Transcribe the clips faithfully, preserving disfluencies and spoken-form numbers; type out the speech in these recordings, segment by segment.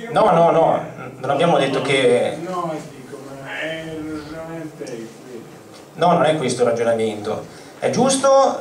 No, no, no, non abbiamo detto che... No, dico, ma è il ragionamento questo. No, non è questo il ragionamento. È giusto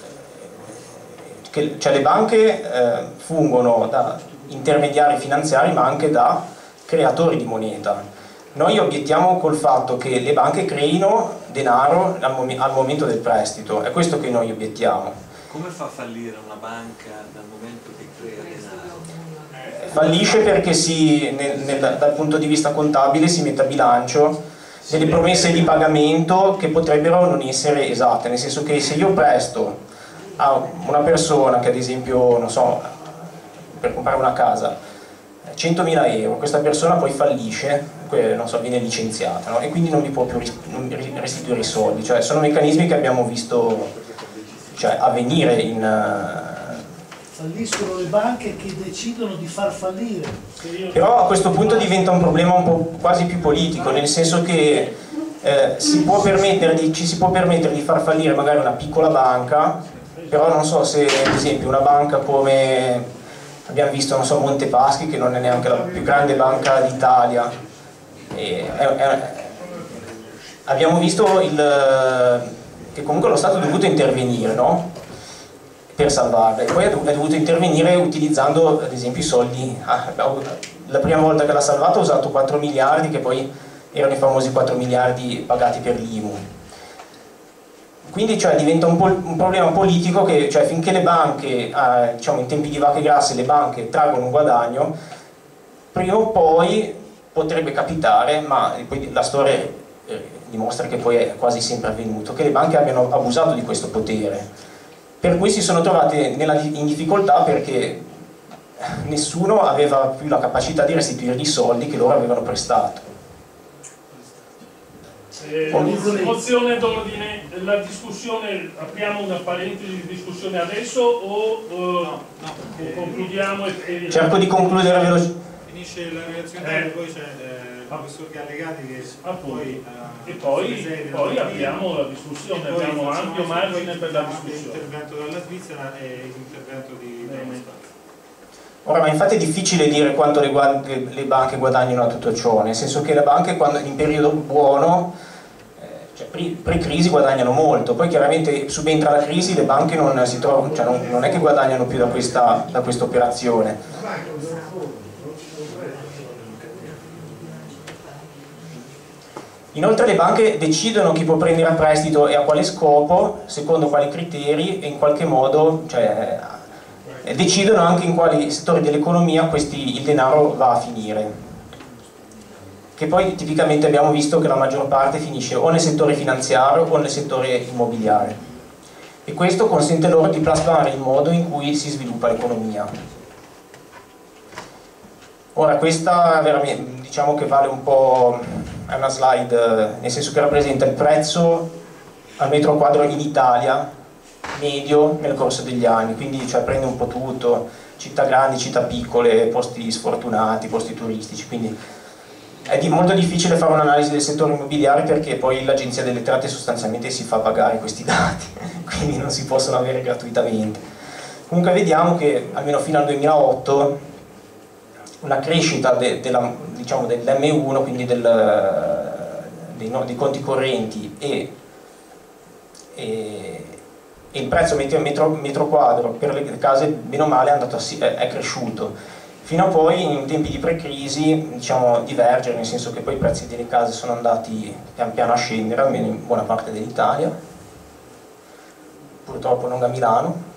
che cioè, le banche eh, fungono da intermediari finanziari ma anche da creatori di moneta. Noi obiettiamo col fatto che le banche creino denaro al, mom al momento del prestito, è questo che noi obiettiamo. Come fa a fallire una banca dal momento che crea denaro? Fallisce perché si, nel, nel, dal punto di vista contabile si mette a bilancio delle promesse di pagamento che potrebbero non essere esatte, nel senso che se io presto a una persona che ad esempio, non so, per comprare una casa, centomila euro, questa persona poi fallisce, non so, viene licenziata, no? E quindi non gli può più restituire i soldi, cioè sono meccanismi che abbiamo visto cioè, avvenire in... Falliscono le banche che decidono di far fallire. Però a questo punto diventa un problema un po' quasi più politico, nel senso che eh, si può permettere di, ci si può permettere di far fallire magari una piccola banca, però non so se ad esempio una banca come abbiamo visto, non so, Montepaschi, che non è neanche la più grande banca d'Italia, abbiamo visto il, che comunque lo Stato è dovuto intervenire, no? Per salvarla, e poi è dovuto intervenire utilizzando ad esempio i soldi. Ah, la prima volta che l'ha salvato ha usato quattro miliardi, che poi erano i famosi quattro miliardi pagati per l'I M U. Quindi cioè, diventa un, po un problema politico che cioè, finché le banche, eh, diciamo in tempi di vacche grasse, le banche traggono un guadagno, prima o poi potrebbe capitare, ma poi la storia eh, dimostra che poi è quasi sempre avvenuto, che le banche abbiano abusato di questo potere. Per cui si sono trovate nella, in difficoltà perché nessuno aveva più la capacità di restituire i soldi che loro avevano prestato. Eh, mozione d'ordine, la discussione, apriamo una parentesi di discussione adesso o, uh, no, no, o concludiamo? E, e... Cerco di concludere velocemente. Finisce la relazione eh. e poi c'è eh, il professor Gallegati che ah, poi... Uh, e poi, poi abbiamo la discussione, abbiamo ampio margine per la discussione. L'intervento dalla Svizzera e l'intervento di Spazio. Ora, ma infatti è difficile dire quanto le, le banche guadagnano a tutto ciò, nel senso che le banche quando, in periodo buono, eh, cioè pre-crisi guadagnano molto, poi chiaramente subentra la crisi, le banche non si trovano, cioè non, non è che guadagnano più da questa, da questa operazione. Inoltre le banche decidono chi può prendere a prestito e a quale scopo, secondo quali criteri e in qualche modo, cioè, decidono anche in quali settori dell'economia il denaro va a finire. Che poi tipicamente abbiamo visto che la maggior parte finisce o nel settore finanziario o nel settore immobiliare. E questo consente loro di plasmare il modo in cui si sviluppa l'economia. Ora questa veramente, diciamo che vale un po', è una slide, nel senso che rappresenta il prezzo al metro quadro in Italia medio nel corso degli anni, quindi cioè, prende un po' tutto, città grandi, città piccole, posti sfortunati, posti turistici, quindi è di molto difficile fare un'analisi del settore immobiliare perché poi l'Agenzia delle Entrate sostanzialmente si fa pagare questi dati, quindi non si possono avere gratuitamente. Comunque vediamo che almeno fino al duemilaotto una crescita de, della, diciamo, dell'emme uno, quindi del, dei, no, dei conti correnti e, e, e il prezzo metro, metro, metro quadro per le case bene o male è, andato a, è, è cresciuto, fino a poi in tempi di pre-crisi diciamo, divergere, nel senso che poi i prezzi delle case sono andati pian piano a scendere, almeno in buona parte dell'Italia, purtroppo non a Milano.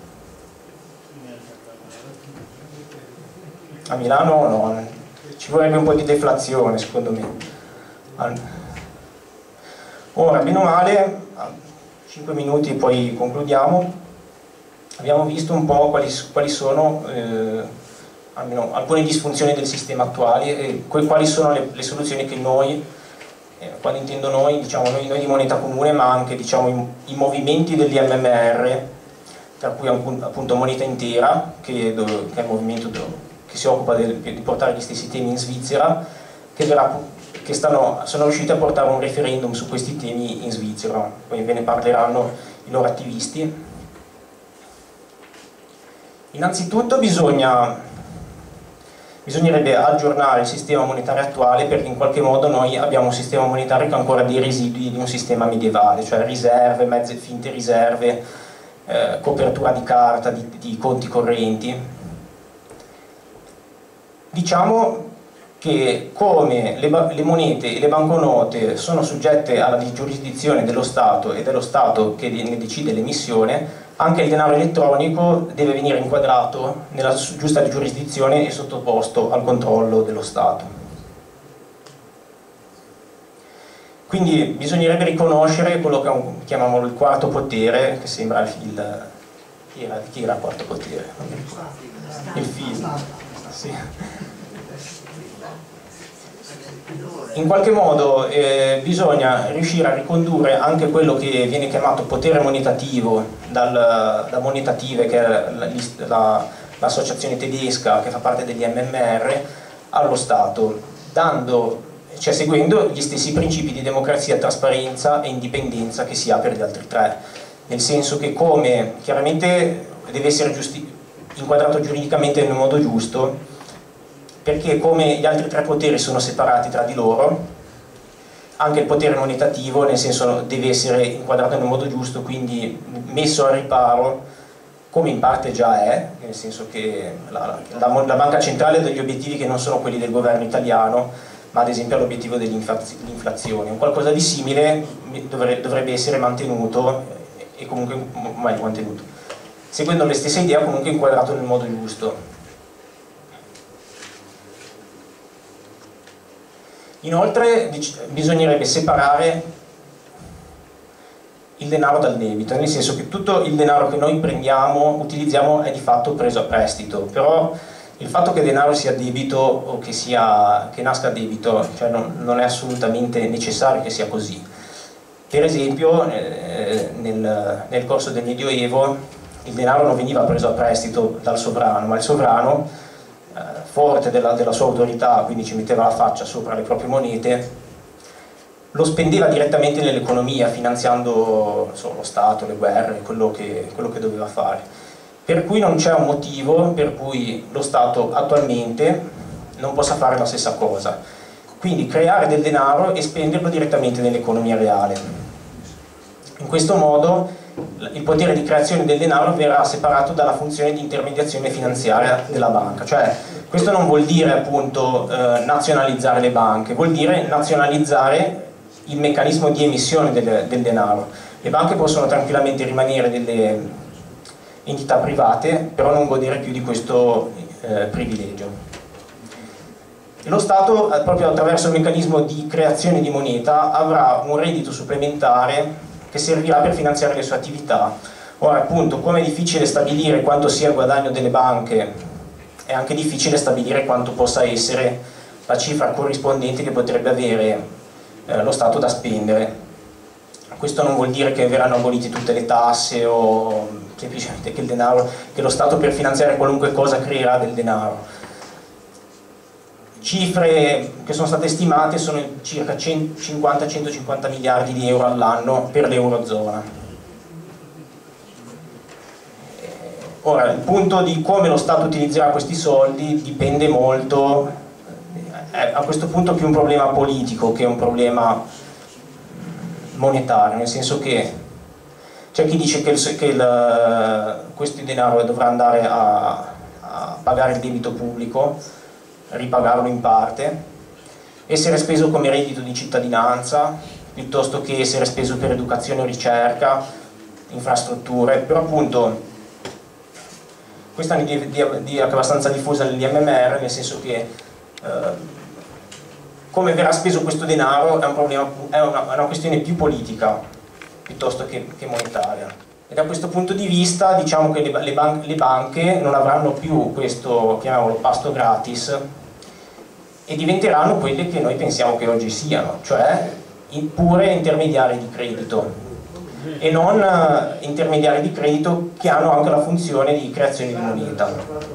A Milano no, ci vorrebbe un po' di deflazione secondo me. Ora, bene o male, cinque minuti poi concludiamo, abbiamo visto un po' quali, quali sono eh, almeno alcune disfunzioni del sistema attuale e quali sono le, le soluzioni che noi, eh, quando intendo noi, diciamo noi, noi di Moneta Comune, ma anche diciamo, i, i movimenti dell'I M M R, tra cui appunto Moneta Intera, che, che è il movimento che si occupa del, di portare gli stessi temi in Svizzera, che, verrà, che stanno, sono riusciti a portare un referendum su questi temi in Svizzera, poi ve ne parleranno i loro attivisti. Innanzitutto bisogna Bisognerebbe aggiornare il sistema monetario attuale, perché in qualche modo noi abbiamo un sistema monetario che ha ancora dei residui di un sistema medievale, cioè riserve, mezze finte riserve, eh, copertura di carta, di, di conti correnti. Diciamo che come le, le monete e le banconote sono soggette alla giurisdizione dello Stato e dello Stato che ne decide l'emissione, anche il denaro elettronico deve venire inquadrato nella giusta giurisdizione e sottoposto al controllo dello Stato. Quindi bisognerebbe riconoscere quello che è un, chiamiamolo il quarto potere, che sembra il, il chi, era, chi era il quarto potere? Il film. Sì. In qualche modo eh, bisogna riuscire a ricondurre anche quello che viene chiamato potere monetativo dal, da Monetative, che è l'associazione la, la, tedesca che fa parte degli M M R, allo Stato, dando, cioè seguendo gli stessi principi di democrazia, trasparenza e indipendenza che si ha per gli altri tre, nel senso che come chiaramente deve essere giusti, inquadrato giuridicamente nel modo giusto, perché come gli altri tre poteri sono separati tra di loro, anche il potere monetativo nel senso deve essere inquadrato nel modo giusto, quindi messo al riparo, come in parte già è, nel senso che la, la, la banca centrale ha degli obiettivi che non sono quelli del governo italiano, ma ad esempio ha l'obiettivo dell'inflazione. Un qualcosa di simile dovrebbe, dovrebbe essere mantenuto, e comunque meglio mantenuto, seguendo le stesse idee, comunque inquadrato nel modo giusto. Inoltre bisognerebbe separare il denaro dal debito, nel senso che tutto il denaro che noi prendiamo, utilizziamo, è di fatto preso a prestito, però il fatto che il denaro sia debito o che, sia, che nasca debito, cioè non, non è assolutamente necessario che sia così. Per esempio eh, nel, nel corso del Medioevo il denaro non veniva preso a prestito dal sovrano, ma il sovrano, forte della, della sua autorità, quindi ci metteva la faccia sopra le proprie monete, lo spendeva direttamente nell'economia, finanziando so, lo Stato, le guerre, quello che, quello che doveva fare. Per cui non c'è un motivo per cui lo Stato attualmente non possa fare la stessa cosa. Quindi creare del denaro e spenderlo direttamente nell'economia reale. In questo modo il potere di creazione del denaro verrà separato dalla funzione di intermediazione finanziaria della banca, cioè questo non vuol dire appunto eh, nazionalizzare le banche, vuol dire nazionalizzare il meccanismo di emissione del, del denaro. Le banche possono tranquillamente rimanere delle entità private, però non godere più di questo eh, privilegio. E lo Stato, proprio attraverso il meccanismo di creazione di moneta, avrà un reddito supplementare che servirà per finanziare le sue attività. Ora appunto, come è difficile stabilire quanto sia il guadagno delle banche, è anche difficile stabilire quanto possa essere la cifra corrispondente che potrebbe avere eh, lo Stato da spendere. Questo non vuol dire che verranno abolite tutte le tasse o semplicemente che, il denaro, che lo Stato per finanziare qualunque cosa creerà del denaro. Cifre che sono state stimate sono circa cinquanta centocinquanta miliardi di euro all'anno per l'Eurozona. Ora, il punto di come lo Stato utilizzerà questi soldi dipende molto, è a questo punto più un problema politico che un problema monetario, nel senso che c'è chi dice che, il, che il, questo denaro dovrà andare a, a pagare il debito pubblico, ripagarlo in parte, essere speso come reddito di cittadinanza piuttosto che essere speso per educazione o ricerca, infrastrutture, però appunto questa è un'idea abbastanza diffusa negli M M R, nel senso che eh, come verrà speso questo denaro è, un problema, è, una, è una questione più politica piuttosto che, che monetaria. E da questo punto di vista diciamo che le, le, ban le banche non avranno più questo, chiamiamolo, pasto gratis, e diventeranno quelle che noi pensiamo che oggi siano, cioè pure intermediari di credito, e non uh, intermediari di credito che hanno anche la funzione di creazione di moneta.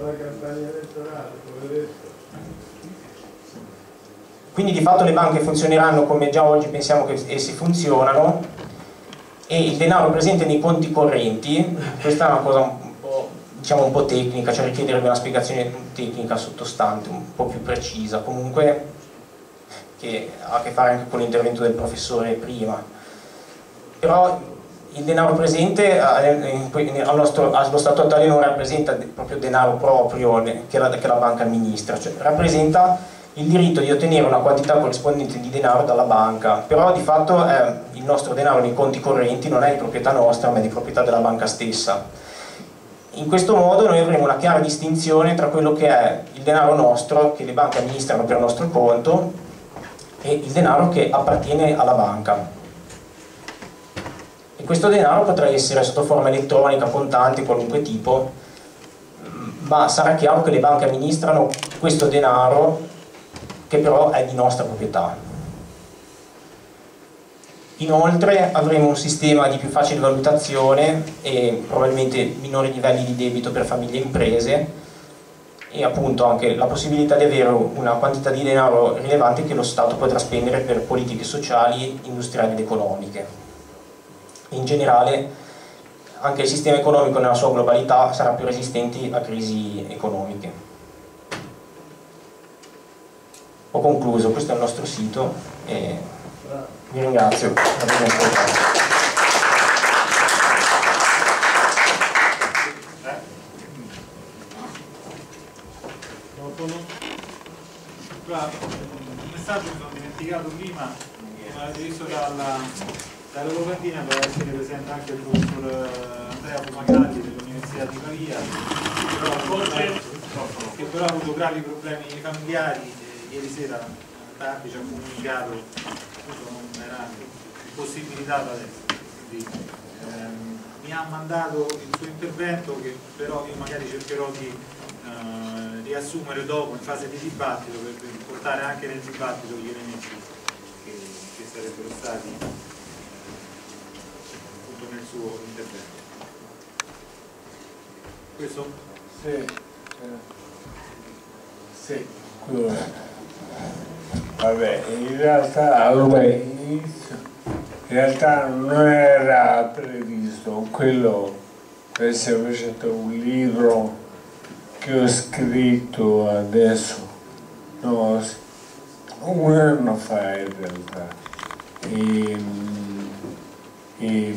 Quindi di fatto le banche funzioneranno come già oggi pensiamo che esse funzionano, e il denaro presente nei conti correnti, questa è una cosa un po' diciamo un po' tecnica, cioè richiederebbe una spiegazione tecnica sottostante, un po' più precisa, comunque che ha a che fare anche con l'intervento del professore prima. Però il denaro presente al nostro, allo stato attuale non rappresenta proprio denaro proprio che la, che la banca amministra, cioè rappresenta il diritto di ottenere una quantità corrispondente di denaro dalla banca, però di fatto eh, il nostro denaro nei conti correnti non è di proprietà nostra ma è di proprietà della banca stessa. In questo modo noi avremo una chiara distinzione tra quello che è il denaro nostro che le banche amministrano per nostro conto e il denaro che appartiene alla banca. E questo denaro potrà essere sotto forma elettronica, contante, qualunque tipo, ma sarà chiaro che le banche amministrano questo denaro che però è di nostra proprietà. Inoltre avremo un sistema di più facile valutazione e probabilmente minori livelli di debito per famiglie e imprese, e appunto anche la possibilità di avere una quantità di denaro rilevante che lo Stato potrà spendere per politiche sociali, industriali ed economiche. In generale anche il sistema economico nella sua globalità sarà più resistente a crisi economiche. Ho concluso, questo è il nostro sito e vi ringrazio per avermi ascoltato. Un messaggio mi sono dimenticato prima, come avete visto dalla, dalla locandina, deve essere presente anche il professor Andrea Fumagalli dell'Università di Pavia, che però ha avuto gravi problemi familiari e ieri sera tardi ci ha comunicato che non era impossibilitato adesso. Quindi, ehm, mi ha mandato il suo intervento che però io magari cercherò di Uh, riassumere dopo in fase di dibattito per, per portare anche nel dibattito gli elementi che, che sarebbero stati appunto nel suo intervento. Questo? Sì, sì, quello. Vabbè, in realtà ormai in realtà non era previsto quello per essere facendo un libro che ho scritto adesso, no, un anno fa in realtà, e, e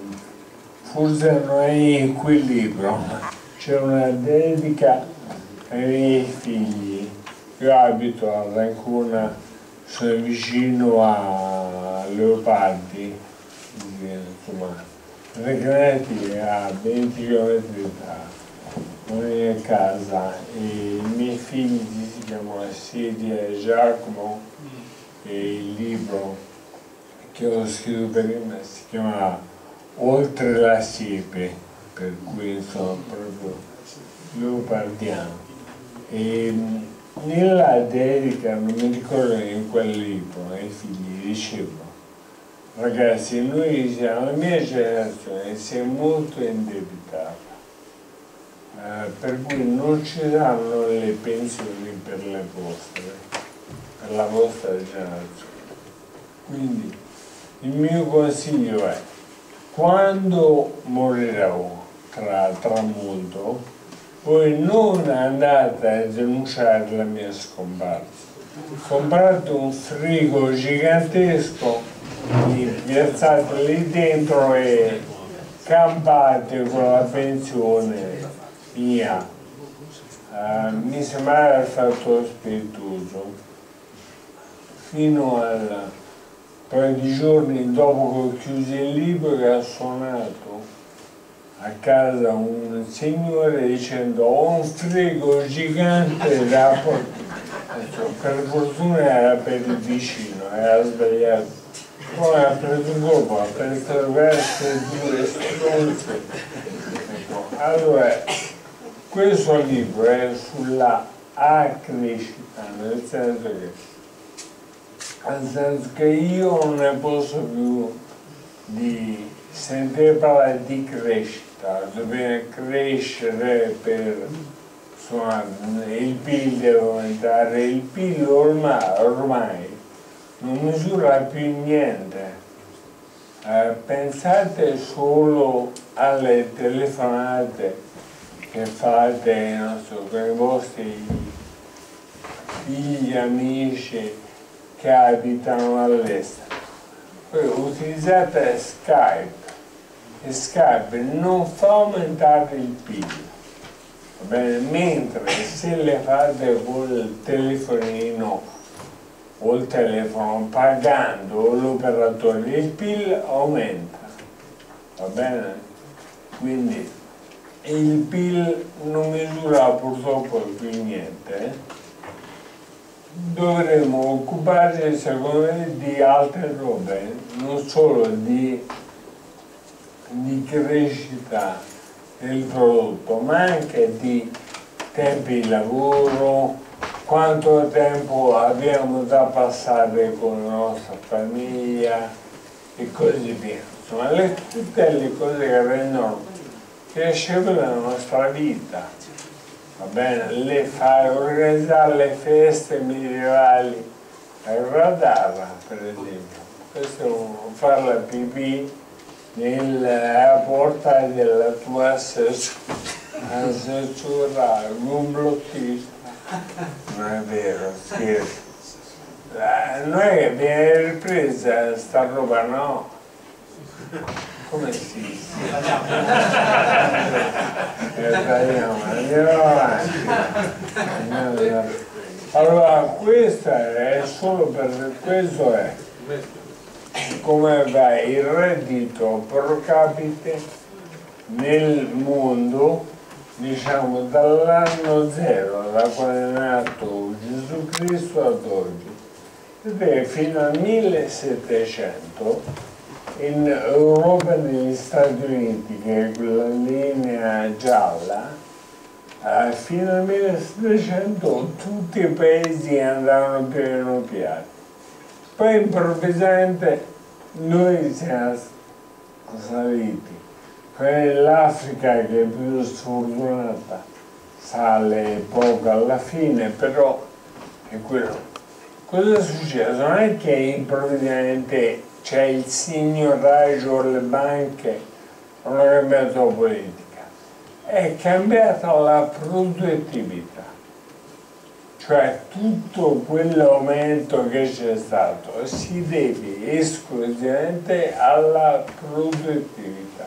forse non è in quel libro, c'è una dedica ai miei figli. Io abito a Rancona, sono vicino a Leopardi, insomma, Recanati a venti chilometri da a casa, e i miei figli si chiamano Silvia e Giacomo, e il libro che ho scritto prima si chiama Oltre la siepe, per cui insomma proprio leopardiano. E nella dedica, non mi ricordo in quel libro, ai figli dicevo: ragazzi, noi siamo, la mia generazione si è molto indebitata, Uh, per cui non ci danno le pensioni per le vostre, per la vostra generazione. Quindi il mio consiglio è: quando morirò, tra, tra molto, voi non andate a denunciare la mia scomparsa, comprate un frigo gigantesco, li piazzate lì dentro e campate con la pensione mia. Uh, mi sembrava stato spiritoso fino a un paio di giorni dopo che ho chiuso il libro, che ha suonato a casa un signore dicendo: ho un frigo gigante da portare. Per fortuna era per il vicino, era sbagliato, poi ha preso un colpo, ha preso verso due stronze. Allora, questo libro è sulla crescita, nel senso che, nel senso che io non ne posso più di sentire parlare di crescita, deve crescere per, insomma, il P I L deve aumentare, il P I L ormai, ormai non misura più niente. Eh, pensate solo alle telefonate che fate, non so, con i vostri figli, amici che abitano all'estero. Poi utilizzate Skype e Skype non fa aumentare il P I L, va bene? Mentre se le fate col telefonino o il telefono pagando l'operatore, il P I L aumenta, va bene? Quindi il P I L non misura purtroppo più niente. eh? Dovremmo occuparci secondo me di altre robe, non solo di, di crescita del prodotto, ma anche di tempi di lavoro, quanto tempo abbiamo da passare con la nostra famiglia e così via. Insomma, le, tutte le cose che rendono piacevole la nostra vita. Va bene, le fai organizzare le feste medievali a Radara, per esempio. Questo è un, fare la pipì nella porta della tua assessora complottista. Non è vero, scherzo. Non è che viene ripresa sta roba, no? Come si? Andiamo avanti. Allora, questa è solo per questo è come va il reddito pro capite nel mondo, diciamo dall'anno zero, da quando è nato Gesù Cristo ad oggi, ed è fino al millesettecento. In Europa e negli Stati Uniti, che è quella linea gialla, eh, fino al millesettecento tutti i paesi andavano piano piano. Poi improvvisamente noi siamo saliti. L'Africa, che è più sfortunata, sale poco alla fine, però è quello. Cosa è successo? Non è che improvvisamente c'è il signoraggio, le banche hanno cambiato la politica, è cambiata la produttività, cioè tutto quell'aumento che c'è stato si deve esclusivamente alla produttività,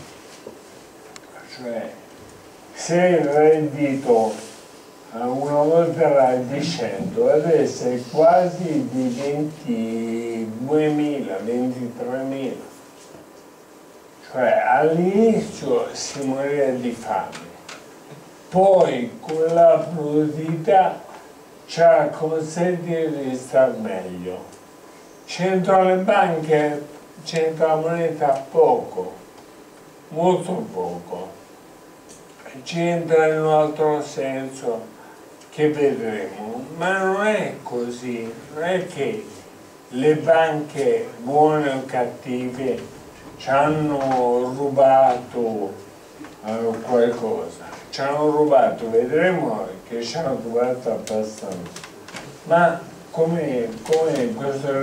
cioè se il reddito una volta era di cento, adesso è quasi di ventiduemila, ventitremila. Cioè all'inizio si moriva di fame, poi con la produttività ci ha consentito di star meglio. C'entra le banche, c'entra la moneta poco, molto poco. C'entra in un altro senso che vedremo, ma non è così, non è che le banche buone o cattive ci hanno rubato eh, qualcosa, ci hanno rubato, vedremo che ci hanno rubato abbastanza, ma come, come questo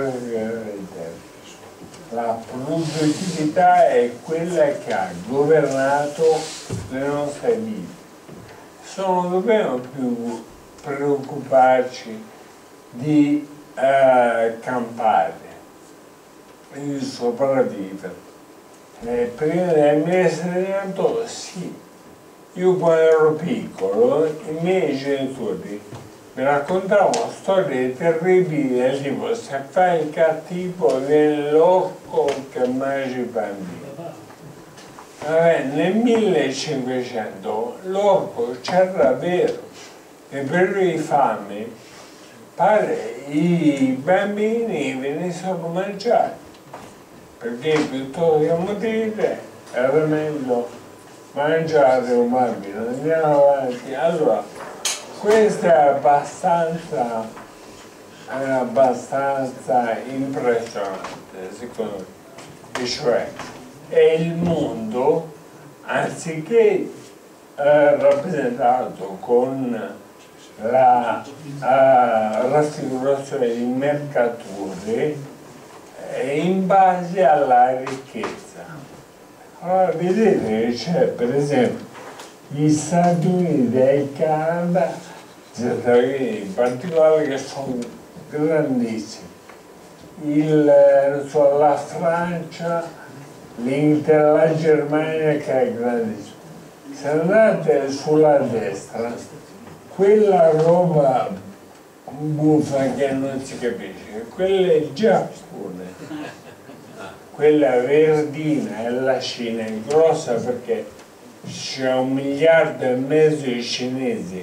la produttività è quella che ha governato le nostre vite. Non dobbiamo più preoccuparci di eh, campare, di sopravvivere. Eh, prima del millesettecento sì, io quando ero piccolo i miei genitori mi raccontavano storie terribili del tipo se fai il cattivo viene l'orco che mangia i bambini. Vabbè, nel millecinquecento l'orco c'era vero, nei periodi di fame pare i bambini venissero mangiati, perché piuttosto che morire era meglio mangiare un bambino. Andiamo avanti. Allora, questo è abbastanza, è abbastanza impressionante, secondo me, cioè è il mondo, anziché eh, rappresentato con la uh, raffigurazione di mercature, eh, in base alla ricchezza. Allora vedete che c'è per esempio gli Stati Uniti e il Canada, in particolare, che sono grandissimi, il, so, la Francia, l'Inghilterra, la Germania che è grandissima. Se andate sulla destra, quella roba buffa che non si capisce, quella è il Giappone, quella verdina è la Cina, è grossa perché c'è un miliardo e mezzo di cinesi,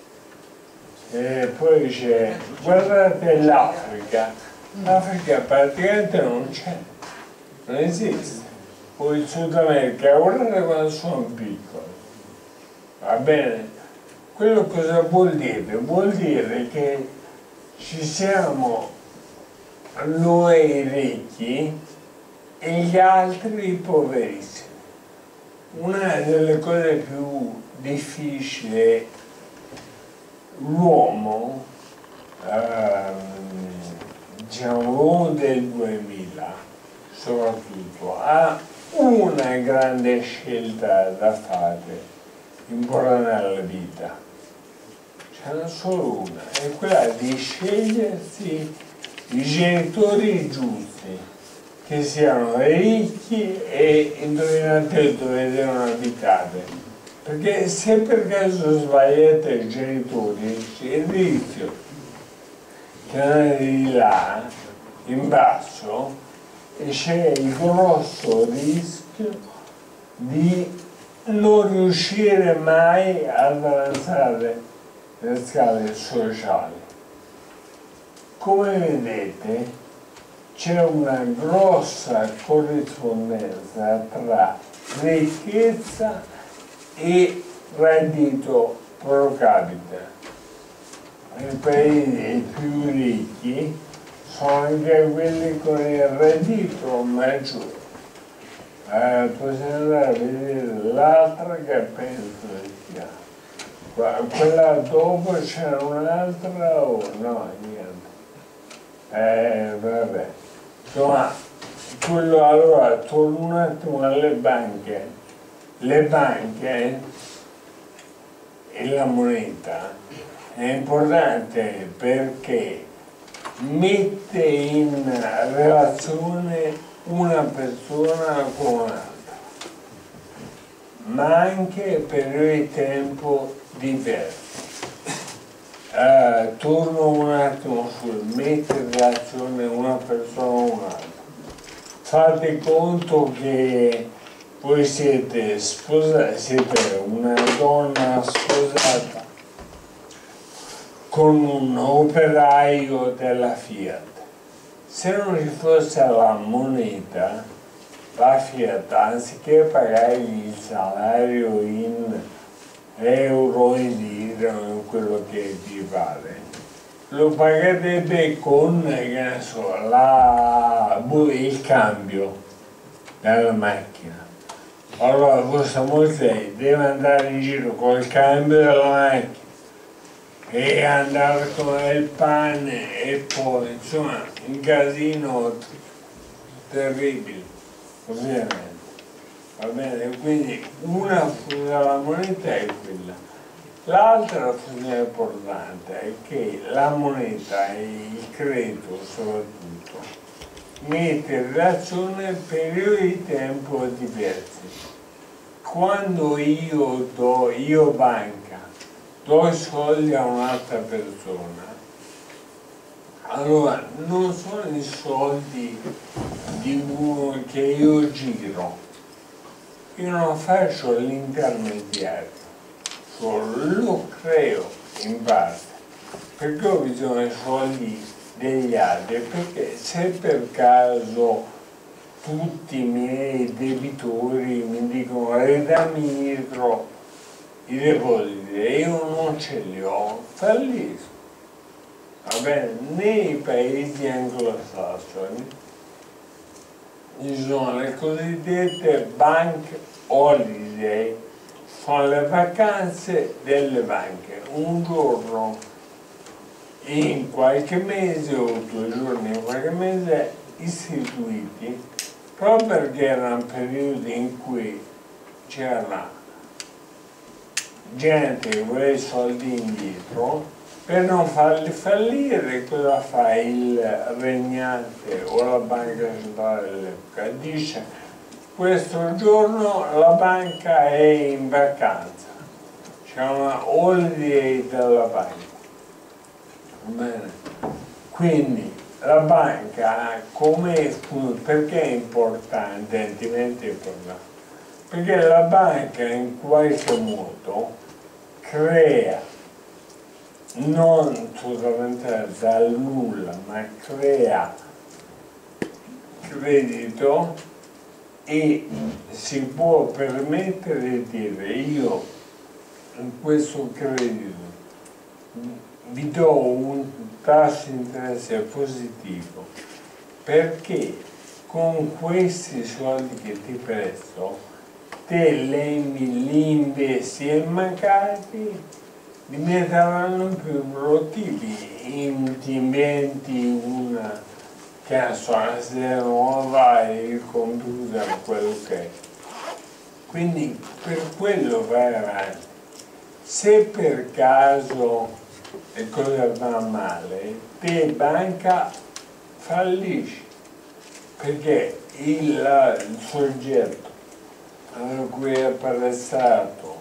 e poi c'è, guardate l'Africa, l'Africa praticamente non c'è, non esiste, poi il Sud America, guardate quando sono piccoli, va bene? Quello cosa vuol dire? Vuol dire che ci siamo noi ricchi e gli altri poverissimi. Una delle cose più difficili, l'uomo, ehm, diciamo del duemila soprattutto, ha una grande scelta da fare importante nella vita. Ce n'è solo una, è quella di scegliersi i genitori giusti, che siano ricchi e indovinate dove devono abitare. Perché se per caso sbagliate i genitori, c'è il rischio che andate di là, in basso, e c'è il grosso rischio di non riuscire mai ad avanzare le scale sociali. Come vedete c'è una grossa corrispondenza tra ricchezza e reddito pro capite. I paesi più ricchi sono anche quelli con il reddito maggiore. Eh, possiamo andare a vedere l'altra che penso sia. Quella dopo c'era un'altra o no? Niente. Eh, vabbè. Insomma, quello, allora, torno un attimo alle banche. Le banche e la moneta è importante perché mette in relazione una persona con un'altra, ma anche periodi di tempo diversi. Uh, torno un attimo sul mettere in relazione una persona con un'altra. Fate conto che voi siete sposati, siete una donna sposata con un operaio della Fiat. Se non ci fosse la moneta, la Fiat, anziché pagargli il salario in euro, in lire o in quello che ti pare, lo pagherebbe con, che ne so, la, il cambio della macchina. Allora questa moglie deve andare in giro col cambio della macchina e andare con il pane e poi insomma un casino terribile, ovviamente. Va bene? Quindi una funzione della moneta è quella. L'altra funzione importante è che la moneta e il credito soprattutto mette in relazione periodi di tempo diversi. Quando io do, io banca, do i soldi a un'altra persona, allora non sono i soldi di uno che io giro, io non faccio l'intermediario, solo lo creo in parte, perché ho bisogno dei soldi degli altri, perché se per caso tutti i miei debitori mi dicono ridammi indietro i depositi e io non ce li ho, fallisco. Va bene? Nei paesi anglosassoni ci sono le cosiddette bank holiday, sono le vacanze delle banche, un giorno in qualche mese o due giorni in qualche mese istituiti proprio perché erano periodi in cui c'era gente che vuole i soldi indietro, per non farli fallire cosa fa il regnante o la banca centrale dell'epoca? Dice: questo giorno la banca è in vacanza, c'è una holiday della banca. Bene. Quindi la banca, come, perché è importante, altrimenti è importante? Perché la banca in qualche modo crea, non totalmente dal nulla, ma crea credito e si può permettere di dire: io in questo credito vi do un tasso di interesse positivo perché con questi soldi che ti presto te li investi e mancati diventeranno più produttivi, ti inventi una che ne so, una sedia nuova, il computer, quello che è. Quindi per quello vai avanti. Se per caso le cose vanno male, te banca fallisci, perché il, il soggetto a cui è prestato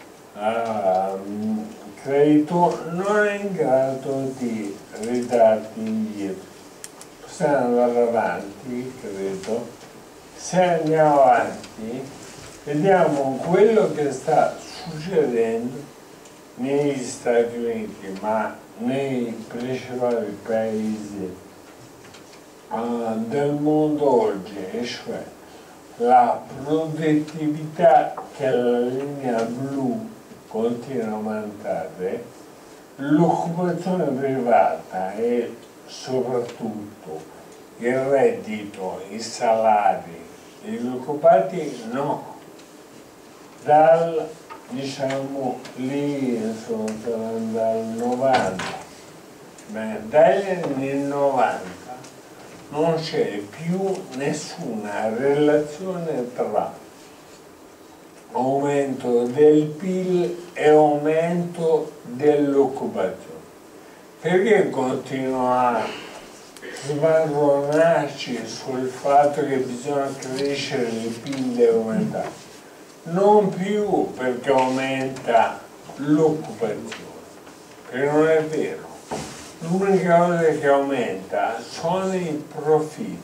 uh, credito non è in grado di ridarti indietro. Possiamo andare avanti, credo. Se andiamo avanti, vediamo quello che sta succedendo negli Stati Uniti, ma nei principali paesi uh, del mondo oggi, e cioè la produttività che la linea blu continua a aumentare, l'occupazione privata e soprattutto il reddito, i salari degli occupati no, dal diciamo lì sono dal novanta, beh, dagli anni novanta non c'è più nessuna relazione tra aumento del P I L e aumento dell'occupazione. Perché continua a smarronarci sul fatto che bisogna crescere il P I L e aumentare? Non più perché aumenta l'occupazione, perché non è vero. L'unica cosa che aumenta sono i profitti,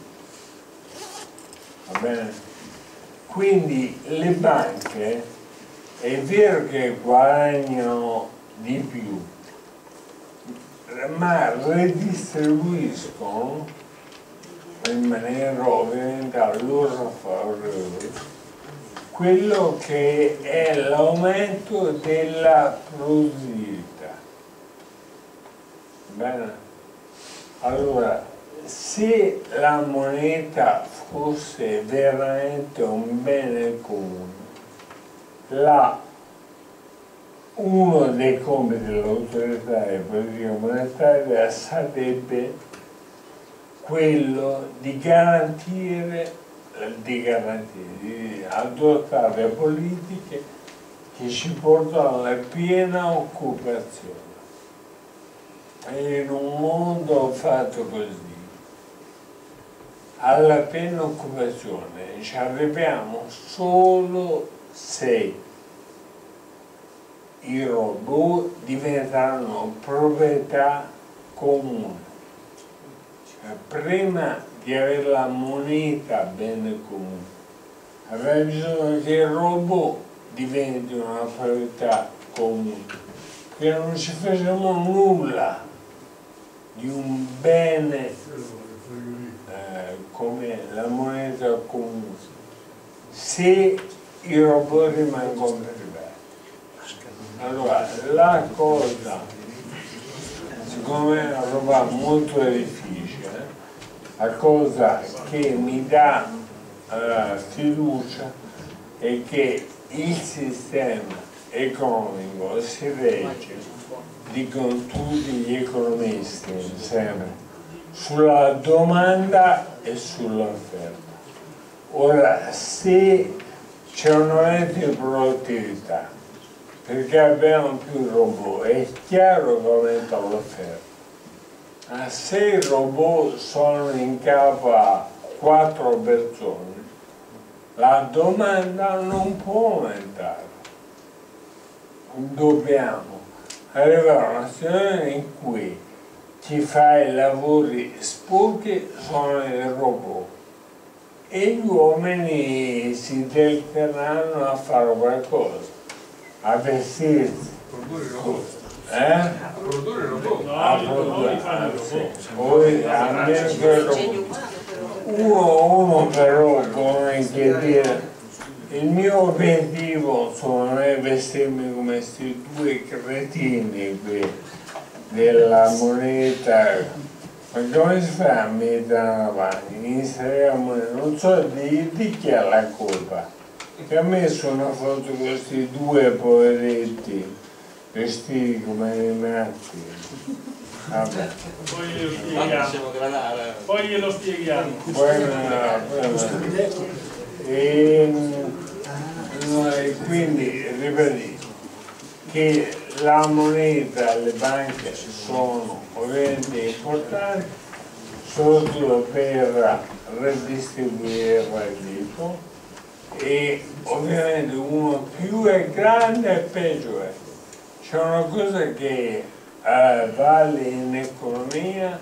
va bene? Quindi le banche è vero che guadagnano di più, ma redistribuiscono in maniera ovviamente a loro favore quello che è l'aumento della produttività. Bene? Allora, se la moneta fosse veramente un bene comune, la, uno dei compiti dell'autorità di politica monetaria sarebbe quello di garantire di garantire, di adottare politiche che ci portano alla piena occupazione. E in un mondo fatto così, alla piena occupazione ci arriviamo solo se i robot diventano proprietà comune. Prima di avere la moneta bene comune, avrà bisogno che il robot diventi una proprietà comune, perché non ci facciamo nulla di un bene eh, come la moneta comune se i robot rimangono privati. Allora, la cosa, secondo me è una roba molto difficile, la cosa che mi dà uh, fiducia è che il sistema economico si regge, dicono tutti gli economisti sempre, sulla domanda e sull'offerta. Ora, se c'è un aumento di produttività perché abbiamo più robot, è chiaro che aumenta l'offerta. Ma se i robot sono in capo a quattro persone, la domanda non può aumentare. Dobbiamo arrivare a una situazione in cui chi fa i lavori sporchi sono i robot e gli uomini si dedicheranno a fare qualcosa, a vestirsi, eh? a produrre robot. a produrre, poi a meno che robot. Uno, uno però, come che dire, il mio obiettivo non è vestirmi come questi due cretini qui della moneta, ma come si fa a mettere avanti? Inseriamo, non so di, di chi ha la colpa, che ha messo una foto con questi due poveretti vestiti come dei matti. Vabbè. Poi glielo spieghiamo. Poi glielo spieghiamo. Poi, no, e, no, e quindi ripeto che la moneta e le banche sono ovviamente importanti soprattutto per redistribuire il reddito e ovviamente uno più è grande e peggio è. C'è una cosa che uh, vale in economia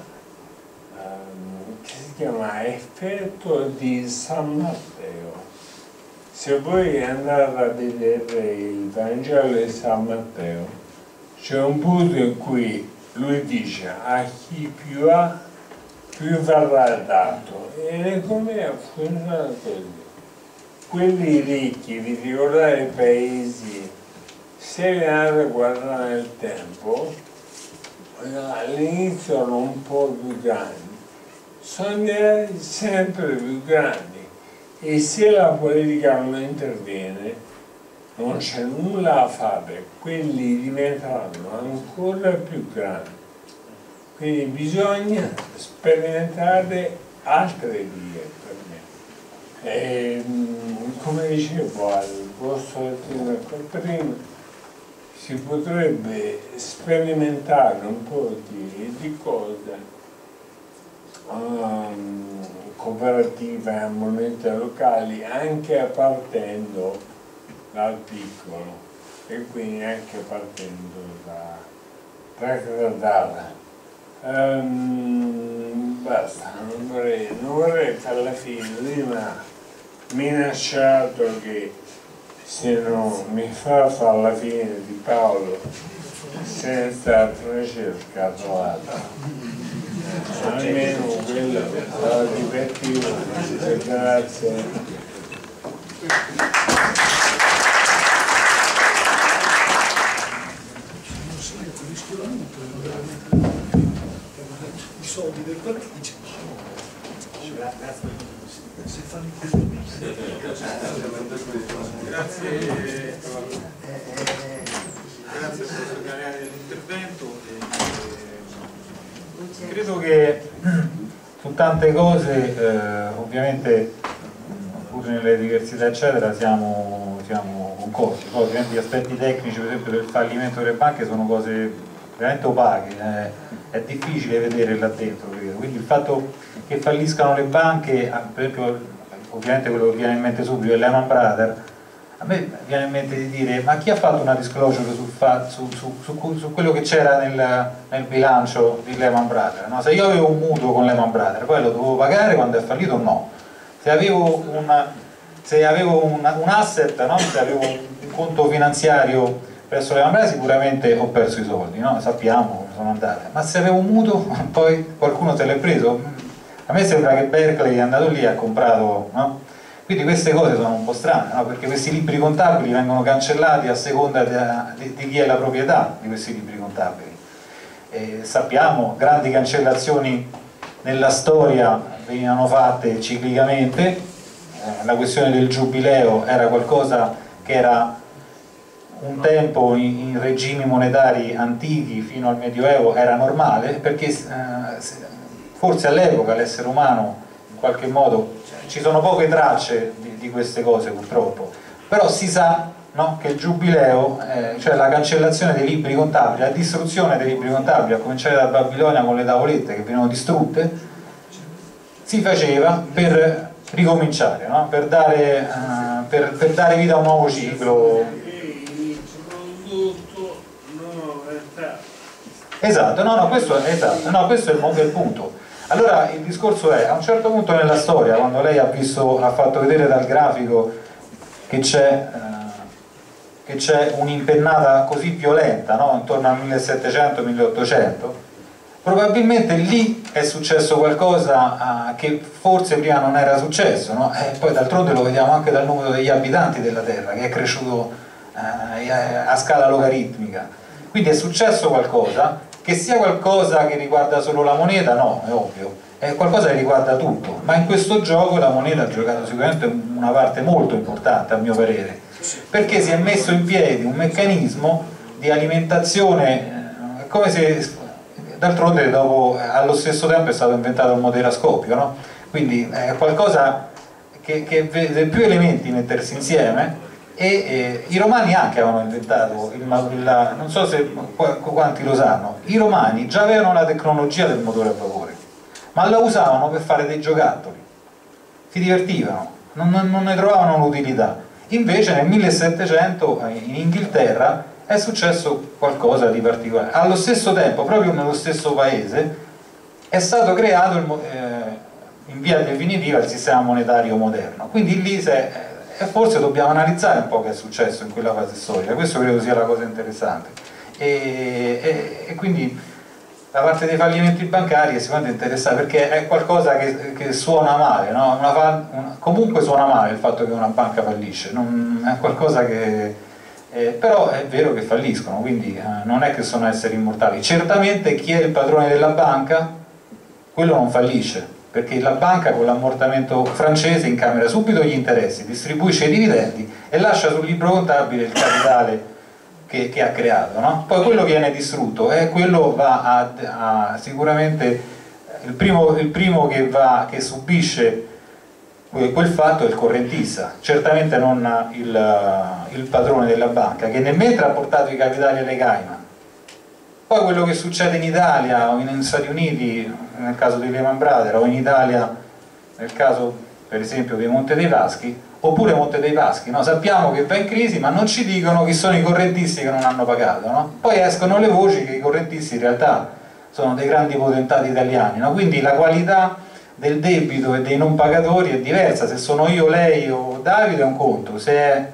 um, che si chiama effetto di San Matteo. Se voi andate a vedere il Vangelo di San Matteo, c'è un punto in cui lui dice a chi più ha, più verrà dato. E in economia funziona così. Quelli ricchi, vi ricordate i paesi, se li andate a guardare nel tempo, all'inizio erano un po' più grandi, sono sempre più grandi. E se la politica non interviene, non c'è nulla da fare, quelli diventeranno ancora più grandi. Quindi bisogna sperimentare altre vie per me. E, come dicevo al posto del prima, si potrebbe sperimentare un po' di, di cose. Um, cooperative a monete locali anche partendo dal piccolo e quindi anche partendo da, da Gradala. Um, basta, non vorrei, non vorrei che alla fine lui mi ha minacciato che se non mi fa fare la fine di Paolo senza Francesca trovata. Almeno quello sarà divertito, grazie. I soldi del partito. Se fanno i compromessi. Grazie, grazie sottosegretario dell'intervento. Credo che su tante cose, eh, ovviamente, pur nelle diversità eccetera, siamo, siamo concordi. Poi ovviamente gli aspetti tecnici, per esempio del fallimento delle banche, sono cose veramente opache, eh. È difficile vedere là dentro, credo. Quindi il fatto che falliscano le banche, per esempio, ovviamente quello che viene in mente subito è Lehman Brothers, a me viene in mente di dire, ma chi ha fatto una disclosure su, su, su, su, su quello che c'era nel, nel bilancio di Lehman Brothers? No? Se io avevo un mutuo con Lehman Brothers, poi lo dovevo pagare quando è fallito o no? Se avevo, una, se avevo una, un asset, no? Se avevo un conto finanziario presso Lehman Brothers, sicuramente ho perso i soldi, no? Sappiamo come sono andate. Ma se avevo un mutuo, poi qualcuno se l'è preso? A me sembra che Berkeley è andato lì e ha comprato, no? Quindi queste cose sono un po' strane, no? Perché questi libri contabili vengono cancellati a seconda di, di, di chi è la proprietà di questi libri contabili. E sappiamo, grandi cancellazioni nella storia venivano fatte ciclicamente, eh, la questione del giubileo era qualcosa che era un tempo in, in regimi monetari antichi fino al Medioevo era normale, perché eh, forse all'epoca l'essere umano in qualche modo, ci sono poche tracce di, di queste cose purtroppo, però si sa no? Che il giubileo, eh, cioè la cancellazione dei libri contabili, la distruzione dei libri contabili, a cominciare da Babilonia con le tavolette che venivano distrutte, si faceva per ricominciare, no? per, dare, uh, per, per dare vita a un nuovo ciclo. Esatto, no, no, questo, esatto, no, questo è il, è il punto. Allora il discorso è, a un certo punto nella storia, quando lei ha visto, ha fatto vedere dal grafico che c'è eh, che c'è un'impennata così violenta, no? Intorno al millesettecento milleottocento, probabilmente lì è successo qualcosa eh, che forse prima non era successo, no? E poi d'altronde lo vediamo anche dal numero degli abitanti della Terra, che è cresciuto eh, a scala logaritmica. Quindi è successo qualcosa, che sia qualcosa che riguarda solo la moneta, no, è ovvio, è qualcosa che riguarda tutto, ma in questo gioco la moneta ha giocato sicuramente una parte molto importante, a mio parere, perché si è messo in piedi un meccanismo di alimentazione, eh, come se, d'altronde dopo, allo stesso tempo è stato inventato il moderascopio, no? Quindi è qualcosa che, che vede più elementi mettersi insieme. E eh, i romani anche avevano inventato il, il, non so se quanti lo sanno, i romani già avevano la tecnologia del motore a vapore, ma la usavano per fare dei giocattoli, si divertivano, non, non ne trovavano l'utilità. Invece nel millesettecento in Inghilterra è successo qualcosa di particolare. Allo stesso tempo, proprio nello stesso paese, è stato creato il, eh, in via definitiva il sistema monetario moderno. Quindi lì se e forse dobbiamo analizzare un po' che è successo in quella fase storica, questo credo sia la cosa interessante. E, e, e quindi la parte dei fallimenti bancari è sicuramente interessante, perché è qualcosa che, che suona male, no? una, una, comunque suona male il fatto che una banca fallisce, non, è qualcosa che eh, però è vero che falliscono, quindi eh, non è che sono esseri immortali. Certamente chi è il padrone della banca, quello non fallisce, perché la banca con l'ammortamento francese incamera subito gli interessi, distribuisce i dividendi e lascia sul libro contabile il capitale che, che ha creato, no? Poi quello viene distrutto e quello va a, a sicuramente il primo, il primo che, va, che subisce quel fatto è il correntista, certamente non il, il padrone della banca, che nel mentre ha portato i capitali alle Cayman. Poi quello che succede in Italia o negli Stati Uniti nel caso di Lehman Brothers, o in Italia nel caso per esempio di Monte dei Paschi, oppure Monte dei Paschi, no? Sappiamo che va in crisi ma non ci dicono chi sono i correntisti che non hanno pagato, no? Poi escono le voci che i correntisti in realtà sono dei grandi potentati italiani, no? Quindi la qualità del debito e dei non pagatori è diversa, se sono io, lei o Davide è un conto, se, è,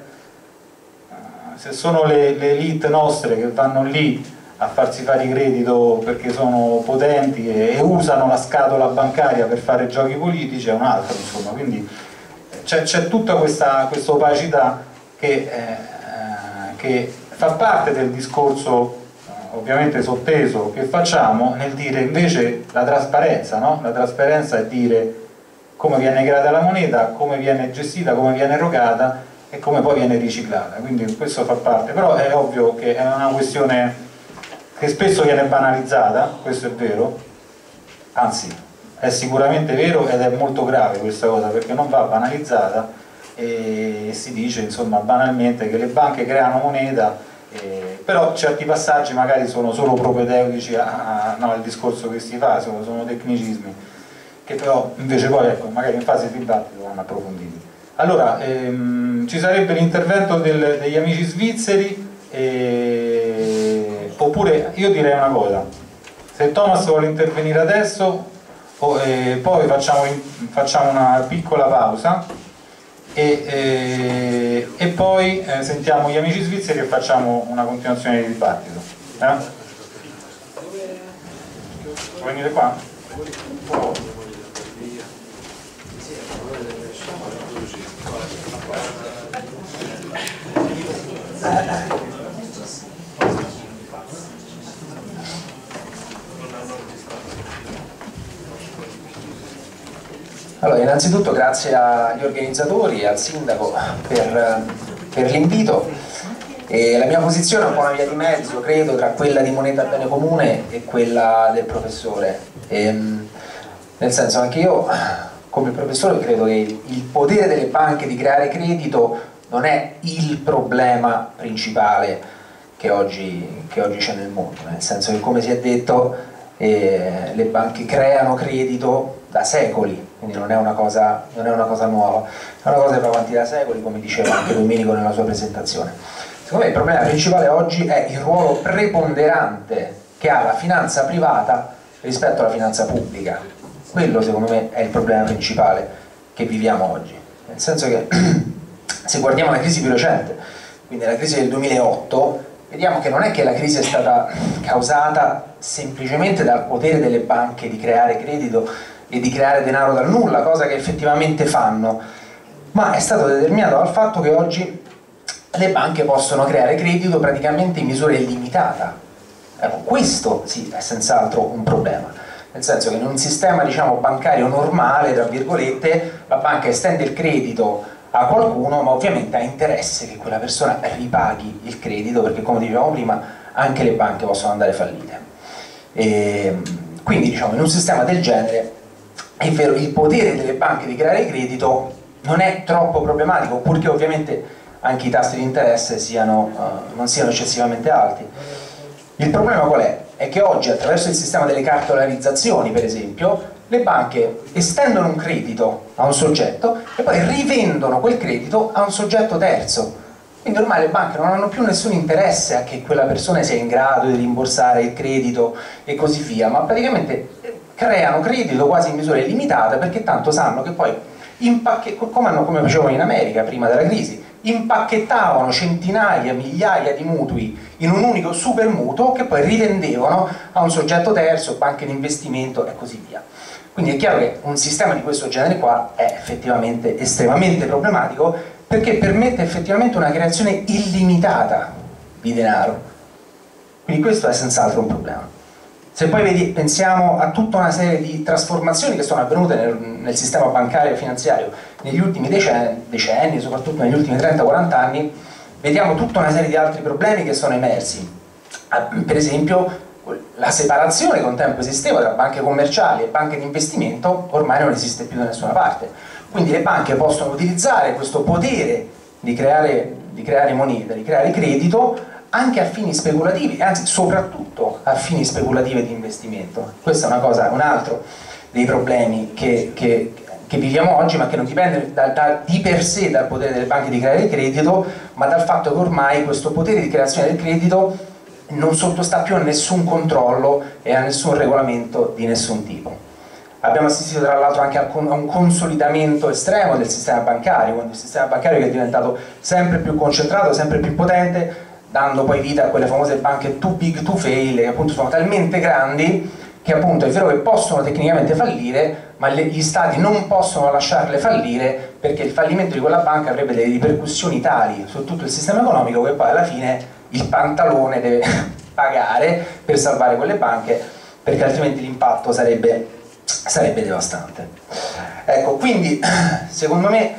se sono le, le elite nostre che vanno lì a farsi fare i credito perché sono potenti e, e usano la scatola bancaria per fare giochi politici è un altro, insomma. Quindi c'è tutta questa, questa opacità che, eh, che fa parte del discorso eh, ovviamente sotteso che facciamo nel dire invece la trasparenza, no? La trasparenza è dire come viene creata la moneta, come viene gestita, come viene erogata e come poi viene riciclata, quindi questo fa parte, però è ovvio che è una questione che spesso viene banalizzata, questo è vero, anzi è sicuramente vero ed è molto grave questa cosa perché non va banalizzata e si dice insomma banalmente che le banche creano moneta, eh, però certi passaggi magari sono solo propedeutici a, a, no, al discorso che si fa, sono, sono tecnicismi che però invece poi ecco, magari in fase di dibattito vanno approfonditi. Allora ehm, ci sarebbe l'intervento del, degli amici svizzeri e, oppure io direi una cosa, se Thomas vuole intervenire adesso o, eh, poi facciamo, facciamo una piccola pausa e, eh, e poi eh, sentiamo gli amici svizzeri e facciamo una continuazione di dibattito. Eh? Vuoi venire qua? Allora, innanzitutto grazie agli organizzatori e al sindaco per, per l'invito. E la mia posizione è un po' una via di mezzo, credo, tra quella di Moneta Bene Comune e quella del professore. E, nel senso, anche io, come professore, credo che il potere delle banche di creare credito non è il problema principale che oggi, che oggi c'è nel mondo, nel senso che, come si è detto, eh, le banche creano credito da secoli, quindi non è una cosa, non è una cosa nuova, è una cosa che va avanti da secoli, come diceva anche Domenico nella sua presentazione. Secondo me il problema principale oggi è il ruolo preponderante che ha la finanza privata rispetto alla finanza pubblica. Quello secondo me è il problema principale che viviamo oggi, nel senso che se guardiamo la crisi più recente, quindi la crisi del duemilaotto, vediamo che non è che la crisi è stata causata semplicemente dal potere delle banche di creare credito e di creare denaro dal nulla, cosa che effettivamente fanno, ma è stato determinato dal fatto che oggi le banche possono creare credito praticamente in misura illimitata. Ecco, questo sì è senz'altro un problema, nel senso che in un sistema, diciamo, bancario normale, tra virgolette, la banca estende il credito a qualcuno, ma ovviamente ha interesse che quella persona ripaghi il credito, perché, come dicevamo prima, anche le banche possono andare fallite. E quindi, diciamo, in un sistema del genere è vero, il potere delle banche di creare credito non è troppo problematico, purché ovviamente anche i tassi di interesse siano, uh, non siano eccessivamente alti. Il problema qual è? È che oggi, attraverso il sistema delle cartolarizzazioni, per esempio, le banche estendono un credito a un soggetto e poi rivendono quel credito a un soggetto terzo. Quindi ormai le banche non hanno più nessun interesse a che quella persona sia in grado di rimborsare il credito e così via, ma praticamente creano credito quasi in misura illimitata, perché tanto sanno che poi, come, hanno, come facevano in America prima della crisi, impacchettavano centinaia, migliaia di mutui in un unico super mutuo che poi rivendevano a un soggetto terzo, banche di investimento e così via. Quindi è chiaro che un sistema di questo genere qua è effettivamente estremamente problematico, perché permette effettivamente una creazione illimitata di denaro. Quindi questo è senz'altro un problema. Se poi vedi, pensiamo a tutta una serie di trasformazioni che sono avvenute nel, nel sistema bancario e finanziario negli ultimi decenni, decenni, soprattutto negli ultimi trenta quaranta anni, vediamo tutta una serie di altri problemi che sono emersi. Per esempio, la separazione che un tempo esisteva tra banche commerciali e banche di investimento ormai non esiste più da nessuna parte. Quindi le banche possono utilizzare questo potere di creare, di creare moneta, di creare credito, anche a fini speculativi, anzi soprattutto a fini speculativi di investimento. Questa è una cosa, un altro dei problemi che, che, che viviamo oggi, ma che non dipende da, da, di per sé dal potere delle banche di creare credito, ma dal fatto che ormai questo potere di creazione del credito non sottostà più a nessun controllo e a nessun regolamento di nessun tipo. Abbiamo assistito tra l'altro anche a un consolidamento estremo del sistema bancario, quindi il sistema bancario che è diventato sempre più concentrato, sempre più potente, dando poi vita a quelle famose banche too big to fail, che appunto sono talmente grandi che appunto è vero che possono tecnicamente fallire, ma gli stati non possono lasciarle fallire, perché il fallimento di quella banca avrebbe delle ripercussioni tali su tutto il sistema economico che poi alla fine il pantalone deve pagare per salvare quelle banche, perché altrimenti l'impatto sarebbe, sarebbe devastante. Ecco, quindi secondo me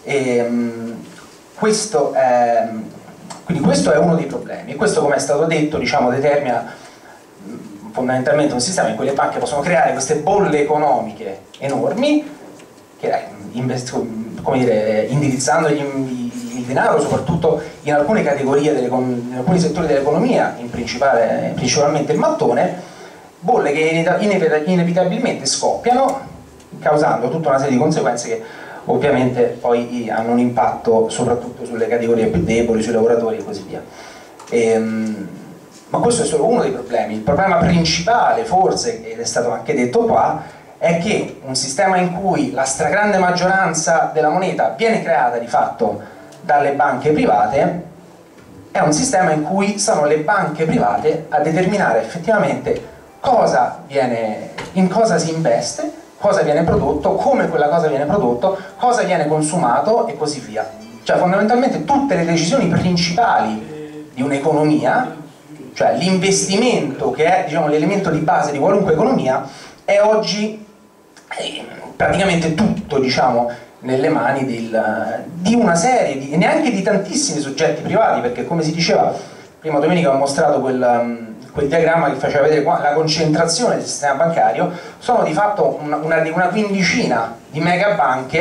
ehm, questo è... Quindi questo è uno dei problemi, e questo, come è stato detto, diciamo, determina fondamentalmente un sistema in cui le banche possono creare queste bolle economiche enormi, che, come dire, indirizzando gli, il denaro soprattutto in alcune categorie, delle, in alcuni settori dell'economia, in principale, principalmente il mattone, bolle che inevitabilmente scoppiano, causando tutta una serie di conseguenze che ovviamente poi hanno un impatto soprattutto sulle categorie più deboli, sui lavoratori e così via. Ehm, ma questo è solo uno dei problemi. Il problema principale, forse, ed è stato anche detto qua, è che un sistema in cui la stragrande maggioranza della moneta viene creata di fatto dalle banche private è un sistema in cui sono le banche private a determinare effettivamente cosa viene, in cosa si investe, cosa viene prodotto, come quella cosa viene prodotto, cosa viene consumato e così via. Cioè fondamentalmente tutte le decisioni principali di un'economia, cioè l'investimento, che è, diciamo, l'elemento di base di qualunque economia, è oggi eh, praticamente tutto, diciamo, nelle mani del, di una serie, di, e neanche di tantissimi soggetti privati, perché come si diceva, prima Domenico ha mostrato quel... quel diagramma che faceva vedere la concentrazione del sistema bancario, sono di fatto una, una, una quindicina di mega banche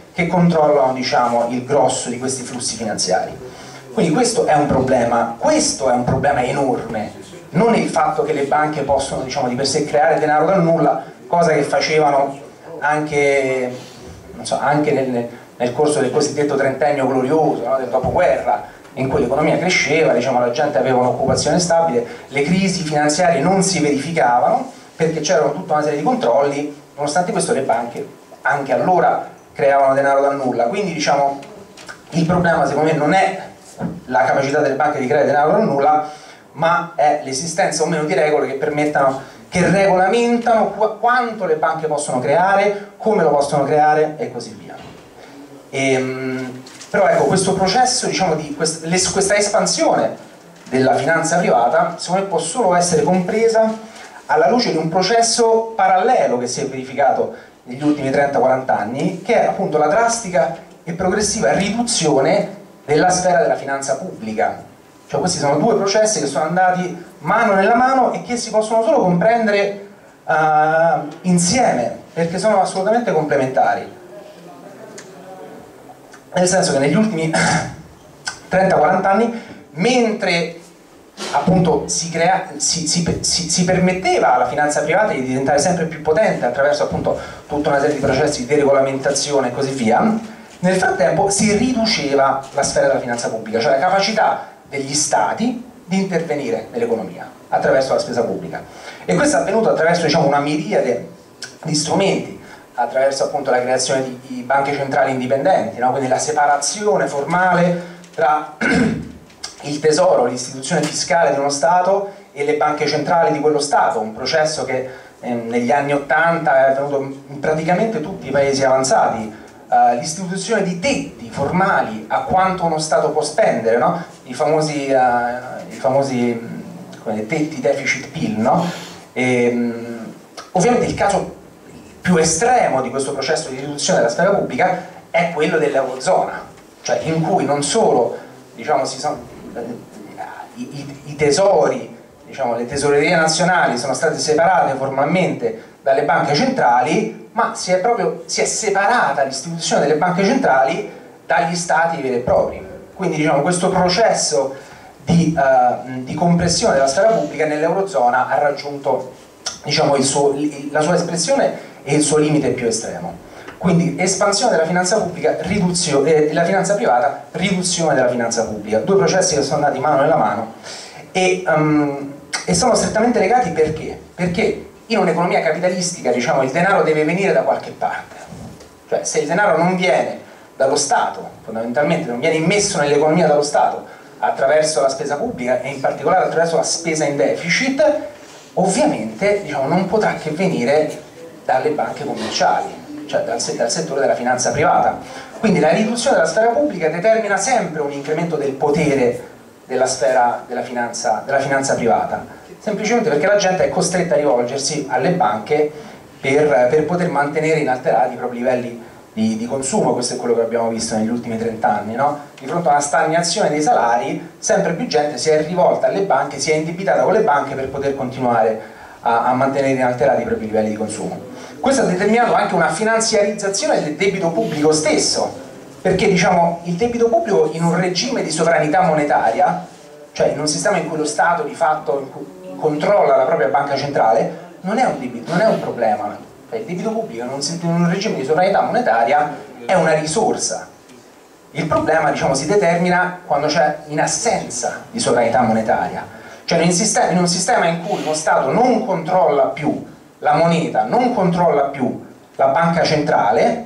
che controllano, diciamo, il grosso di questi flussi finanziari. Quindi questo è un problema, questo è un problema enorme, non il fatto che le banche possono, diciamo, di per sé creare denaro dal nulla, cosa che facevano anche, non so, anche nel, nel corso del cosiddetto trentennio glorioso, no, del dopoguerra, in cui l'economia cresceva, diciamo, la gente aveva un'occupazione stabile, le crisi finanziarie non si verificavano perché c'erano tutta una serie di controlli. Nonostante questo le banche anche allora creavano denaro dal nulla. Quindi, diciamo, il problema secondo me non è la capacità delle banche di creare denaro dal nulla, ma è l'esistenza o meno di regole che permettano, che regolamentano qu quanto le banche possono creare, come lo possono creare e così via. E, però ecco, questo processo, diciamo, di quest questa espansione della finanza privata secondo me può solo essere compresa alla luce di un processo parallelo che si è verificato negli ultimi trenta quaranta anni, che è appunto la drastica e progressiva riduzione della sfera della finanza pubblica. Cioè questi sono due processi che sono andati mano nella mano e che si possono solo comprendere uh, insieme, perché sono assolutamente complementari. Nel senso che negli ultimi trenta quaranta anni, mentre appunto si, crea, si, si, si, si permetteva alla finanza privata di diventare sempre più potente attraverso appunto tutta una serie di processi di deregolamentazione e così via, nel frattempo si riduceva la sfera della finanza pubblica, cioè la capacità degli stati di intervenire nell'economia attraverso la spesa pubblica. E questo è avvenuto attraverso, diciamo, una miriade di strumenti, attraverso appunto la creazione di, di banche centrali indipendenti, no? Quindi la separazione formale tra il tesoro, l'istituzione fiscale di uno Stato e le banche centrali di quello Stato, un processo che eh, negli anni Ottanta è avvenuto in praticamente tutti i paesi avanzati. Uh, l'istituzione di tetti formali a quanto uno Stato può spendere, no? I famosi, uh, i famosi come, tetti deficit-P I L, no? E, um, ovviamente il caso più estremo di questo processo di riduzione della sfera pubblica è quello dell'Eurozona, cioè in cui non solo, diciamo, si sono, i, i, i tesori, diciamo, le tesorerie nazionali sono state separate formalmente dalle banche centrali, ma si è proprio si è separata l'istituzione delle banche centrali dagli stati veri e propri. Quindi, diciamo, questo processo di, uh, di compressione della sfera pubblica nell'Eurozona ha raggiunto, diciamo, il suo, la sua espressione e il suo limite più estremo. Quindi espansione della finanza pubblica, riduzione eh, della finanza privata, riduzione della finanza pubblica, due processi che sono andati mano nella mano e, um, e sono strettamente legati. Perché? Perché in un'economia capitalistica, diciamo, il denaro deve venire da qualche parte. Cioè, se il denaro non viene dallo Stato, fondamentalmente non viene immesso nell'economia dallo Stato attraverso la spesa pubblica e in particolare attraverso la spesa in deficit, ovviamente, diciamo, non potrà che venire dalle banche commerciali, cioè dal, dal settore della finanza privata. Quindi la riduzione della sfera pubblica determina sempre un incremento del potere della sfera della finanza, della finanza privata, semplicemente perché la gente è costretta a rivolgersi alle banche per, per poter mantenere inalterati i propri livelli di, di consumo. Questo è quello che abbiamo visto negli ultimi trent'anni, no? Di fronte a una stagnazione dei salari, sempre più gente si è rivolta alle banche, si è indebitata con le banche per poter continuare a, a mantenere inalterati i propri livelli di consumo. Questo ha determinato anche una finanziarizzazione del debito pubblico stesso, perché, diciamo, il debito pubblico in un regime di sovranità monetaria, cioè in un sistema in cui lo Stato di fatto controlla la propria banca centrale, non è un debito, non è un problema. Cioè, il debito pubblico in un, in un regime di sovranità monetaria è una risorsa. Il problema, diciamo, si determina quando c'è in assenza di sovranità monetaria, cioè in un, sistema, in un sistema in cui lo Stato non controlla più la moneta, non controlla più la banca centrale,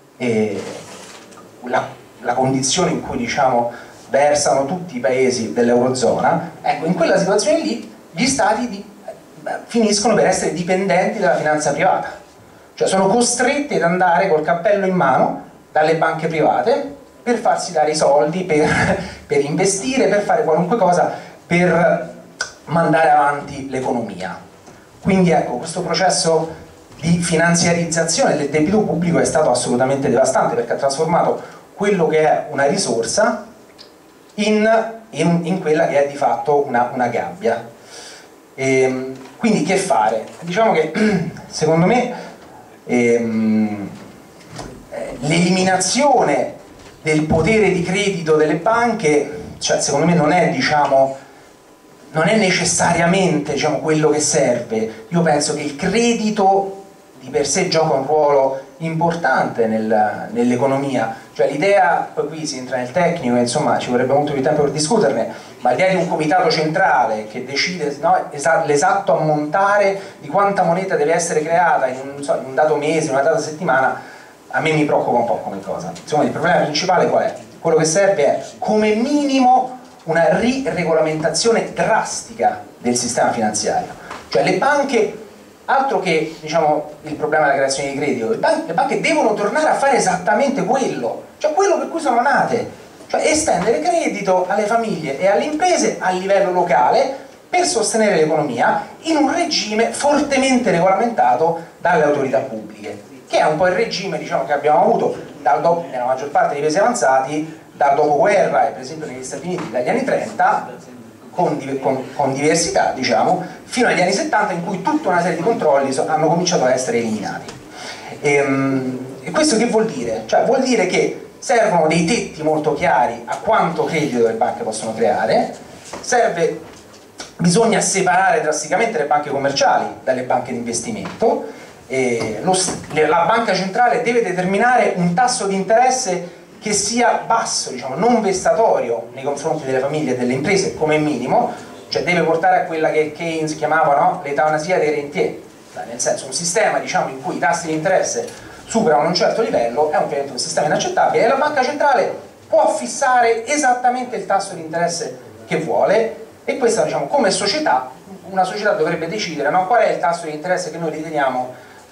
e la, la condizione in cui, diciamo, versano tutti i paesi dell'Eurozona. Ecco, in quella situazione lì gli stati di, beh, finiscono per essere dipendenti dalla finanza privata, cioè sono costretti ad andare col cappello in mano dalle banche private per farsi dare i soldi, per, per investire, per fare qualunque cosa per mandare avanti l'economia. Quindi, ecco, questo processo di finanziarizzazione del debito pubblico è stato assolutamente devastante, perché ha trasformato quello che è una risorsa in, in, in quella che è di fatto una, una gabbia. E, quindi che fare? Diciamo che secondo me ehm, l'eliminazione del potere di credito delle banche, cioè secondo me non è, diciamo, non è necessariamente, diciamo, quello che serve. Io penso che il credito di per sé gioca un ruolo importante nel, nell'economia, cioè l'idea, poi qui si entra nel tecnico, insomma ci vorrebbe molto più tempo per discuterne, ma l'idea di un comitato centrale che decide, no, l'esatto ammontare di quanta moneta deve essere creata in un, so, in un dato mese, in una data settimana, a me mi preoccupa un po' come cosa. Insomma, il problema principale qual è? Quello che serve è come minimo una riregolamentazione drastica del sistema finanziario, cioè le banche, altro che, diciamo, il problema della creazione di credito, le banche, le banche devono tornare a fare esattamente quello, cioè quello per cui sono nate, cioè estendere credito alle famiglie e alle imprese a livello locale per sostenere l'economia in un regime fortemente regolamentato dalle autorità pubbliche, che è un po' il regime, diciamo, che abbiamo avuto dal dopo, nella maggior parte dei paesi avanzati dal dopoguerra e per esempio negli Stati Uniti dagli anni trenta, con, con, con diversità, diciamo, fino agli anni settanta, in cui tutta una serie di controlli so, hanno cominciato a essere eliminati. E, e questo che vuol dire? Cioè vuol dire che servono dei tetti molto chiari a quanto credito le banche possono creare, serve, bisogna separare drasticamente le banche commerciali dalle banche di investimento, e lo, la banca centrale deve determinare un tasso di interesse che sia basso, diciamo, non vessatorio nei confronti delle famiglie e delle imprese come minimo, cioè deve portare a quella che Keynes chiamava, no, l'eutanasia dei rentier, cioè, nel senso un sistema, diciamo, in cui i tassi di interesse superano un certo livello è ovviamente un sistema inaccettabile e la banca centrale può fissare esattamente il tasso di interesse che vuole, e questa, diciamo, come società, una società dovrebbe decidere, no, qual è il tasso di interesse che noi riteniamo eh,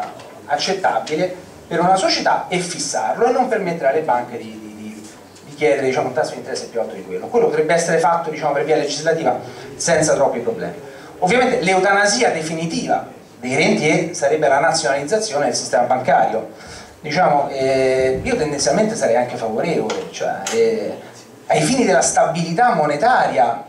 accettabile per una società e fissarlo, e non permettere alle banche di, di, di, di chiedere, diciamo, un tasso di interesse più alto di quello. Quello potrebbe essere fatto, diciamo, per via legislativa senza troppi problemi. Ovviamente l'eutanasia definitiva dei rentier sarebbe la nazionalizzazione del sistema bancario. Diciamo, eh, io tendenzialmente sarei anche favorevole, cioè, eh, ai fini della stabilità monetaria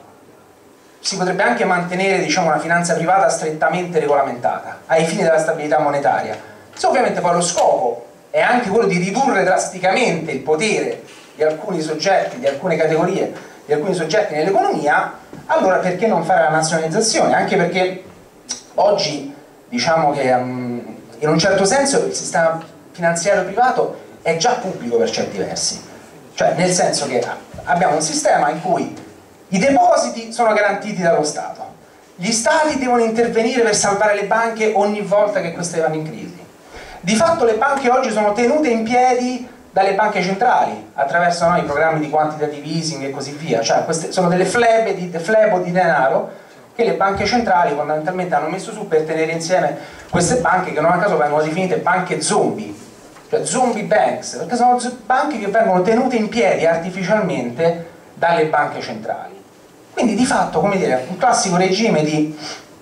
si potrebbe anche mantenere, diciamo, una finanza privata strettamente regolamentata, ai fini della stabilità monetaria. Se ovviamente poi lo scopo è anche quello di ridurre drasticamente il potere di alcuni soggetti, di alcune categorie, di alcuni soggetti nell'economia, allora perché non fare la nazionalizzazione? Anche perché oggi, diciamo che um, in un certo senso il sistema finanziario privato è già pubblico per certi versi, cioè nel senso che abbiamo un sistema in cui i depositi sono garantiti dallo Stato, gli Stati devono intervenire per salvare le banche ogni volta che queste vanno in crisi. Di fatto le banche oggi sono tenute in piedi dalle banche centrali attraverso, no, i programmi di quantitative easing e così via, cioè queste sono delle flebe di, flebo di denaro che le banche centrali fondamentalmente hanno messo su per tenere insieme queste banche, che non a caso vengono definite banche zombie, cioè zombie banks, perché sono banche che vengono tenute in piedi artificialmente dalle banche centrali. Quindi di fatto, come dire, un classico regime di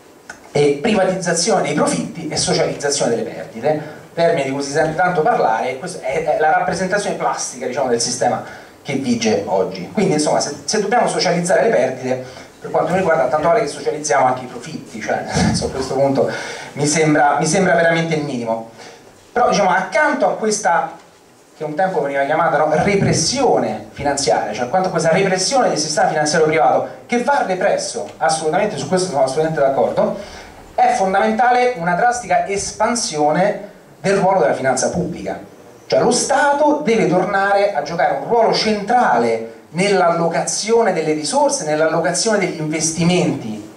eh, privatizzazione dei profitti e socializzazione delle perdite, termini di cui si sente tanto parlare, e questa è, è la rappresentazione plastica, diciamo, del sistema che vige oggi. Quindi insomma, se, se dobbiamo socializzare le perdite, per quanto mi riguarda, tanto vale che socializziamo anche i profitti, cioè a questo punto mi sembra, mi sembra veramente il minimo. Però, diciamo, accanto a questa, che un tempo veniva chiamata, no, repressione finanziaria, cioè quanto a questa repressione del sistema finanziario privato, che va represso, assolutamente, su questo sono assolutamente d'accordo, è fondamentale una drastica espansione del ruolo della finanza pubblica, cioè lo Stato deve tornare a giocare un ruolo centrale nell'allocazione delle risorse, nell'allocazione degli investimenti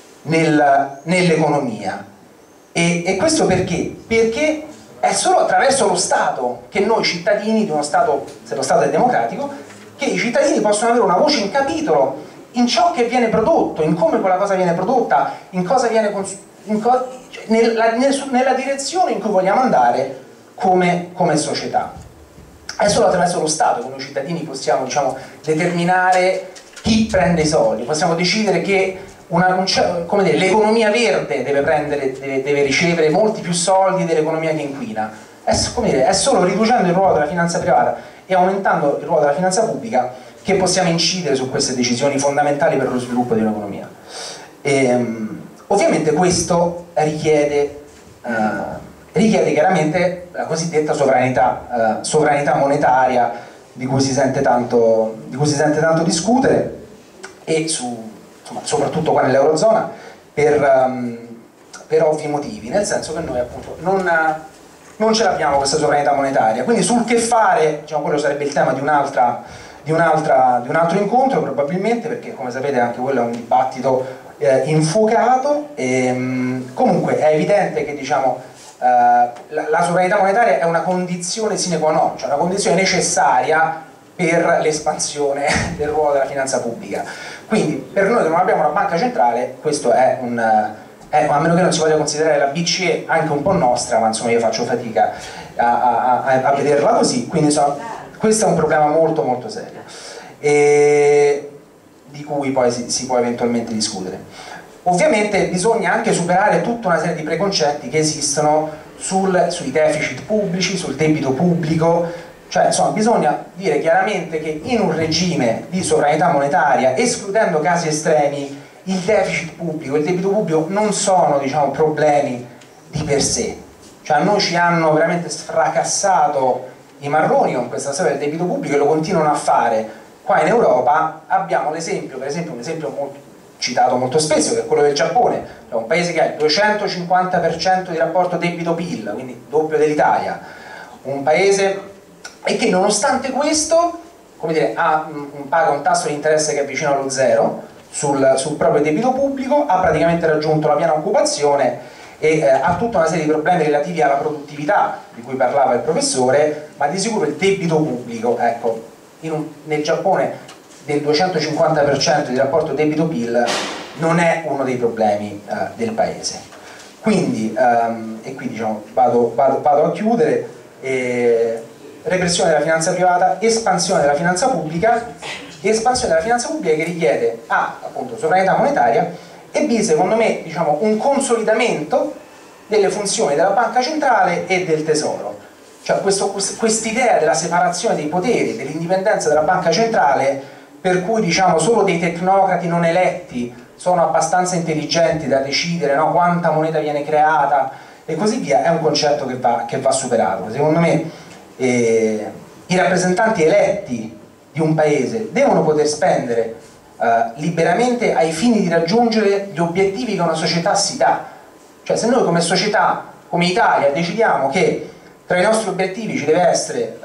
nel, nell'economia. E, e questo perché? Perché è solo attraverso lo Stato che noi cittadini di uno Stato, se lo Stato è democratico, che i cittadini possono avere una voce in capitolo in ciò che viene prodotto, in come quella cosa viene prodotta, in cosa viene consumata, nella, nella direzione in cui vogliamo andare come, come società. È solo attraverso lo Stato che noi cittadini possiamo, diciamo, determinare chi prende i soldi, possiamo decidere che l'economia verde deve, prendere, deve, deve ricevere molti più soldi dell'economia che inquina. È, come dire, è solo riducendo il ruolo della finanza privata e aumentando il ruolo della finanza pubblica che possiamo incidere su queste decisioni fondamentali per lo sviluppo di un'economia. Ovviamente questo richiede, eh, richiede chiaramente la cosiddetta sovranità, eh, sovranità monetaria di cui si sente tanto, di cui si sente tanto discutere, e su, insomma, soprattutto qua nell'Eurozona, per, um, per ovvi motivi, nel senso che noi appunto non, non ce l'abbiamo questa sovranità monetaria. Quindi sul che fare, diciamo, quello sarebbe il tema di un'altra di, un'altra, di un altro incontro probabilmente, perché come sapete anche quello è un dibattito eh, infuocato. E, um, comunque è evidente che, diciamo, uh, la, la sovranità monetaria è una condizione sine qua non, cioè una condizione necessaria per l'espansione del ruolo della finanza pubblica. Quindi per noi che non abbiamo una banca centrale, questo è un, è, a meno che non si voglia considerare la B C E anche un po' nostra, ma insomma io faccio fatica a, a, a vederla così, quindi insomma, questo è un problema molto molto serio, e di cui poi si, si può eventualmente discutere. Ovviamente bisogna anche superare tutta una serie di preconcetti che esistono sul, sui deficit pubblici, sul debito pubblico. Cioè, insomma, bisogna dire chiaramente che in un regime di sovranità monetaria, escludendo casi estremi, il deficit pubblico e il debito pubblico non sono, diciamo, problemi di per sé. Cioè, a noi ci hanno veramente sfracassato i marroni con questa storia del debito pubblico e lo continuano a fare. Qua in Europa abbiamo l'esempio, per esempio, un esempio molto, citato molto spesso, che è quello del Giappone, cioè un paese che ha il duecentocinquanta per cento di rapporto debito-P I L, quindi doppio dell'Italia, un paese e che nonostante questo, come dire, ha, mh, paga un tasso di interesse che è vicino allo zero sul, sul proprio debito pubblico, ha praticamente raggiunto la piena occupazione e eh, ha tutta una serie di problemi relativi alla produttività di cui parlava il professore, ma di sicuro il debito pubblico, ecco, in un, nel Giappone del duecentocinquanta per cento di rapporto debito-P I L non è uno dei problemi eh, del paese. Quindi, ehm, e qui diciamo, vado, vado, vado a chiudere. E, repressione della finanza privata, espansione della finanza pubblica, espansione della finanza pubblica che richiede A, appunto, sovranità monetaria, e B, secondo me, diciamo, un consolidamento delle funzioni della banca centrale e del tesoro. Cioè quest'idea della separazione dei poteri, dell'indipendenza della banca centrale, per cui, diciamo, solo dei tecnocrati non eletti sono abbastanza intelligenti da decidere, no, quanta moneta viene creata e così via, è un concetto che va, che va superato. Secondo me Eh, i rappresentanti eletti di un paese devono poter spendere eh, liberamente ai fini di raggiungere gli obiettivi che una società si dà. Cioè, se noi come società, come Italia, decidiamo che tra i nostri obiettivi ci deve essere eh,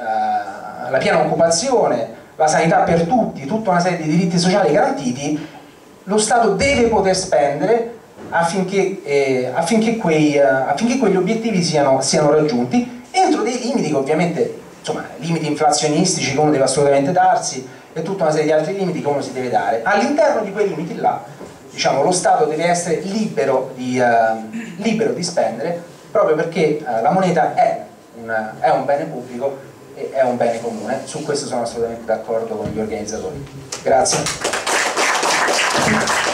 la piena occupazione, la sanità per tutti, tutta una serie di diritti sociali garantiti, lo Stato deve poter spendere affinché, eh, affinché, quei, eh, affinché quegli obiettivi siano, siano raggiunti, entro dei limiti che ovviamente, insomma, limiti inflazionistici che uno deve assolutamente darsi e tutta una serie di altri limiti che uno si deve dare. All'interno di quei limiti là, diciamo, lo Stato deve essere libero di, uh, libero di spendere, proprio perché uh, la moneta è un, è un bene pubblico e è un bene comune. Su questo sono assolutamente d'accordo con gli organizzatori. Grazie.